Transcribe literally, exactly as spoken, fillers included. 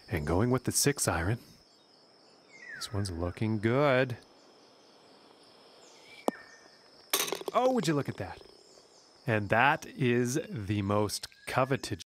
And going with the six iron. This one's looking good. Oh, would you look at that? And that is the most coveted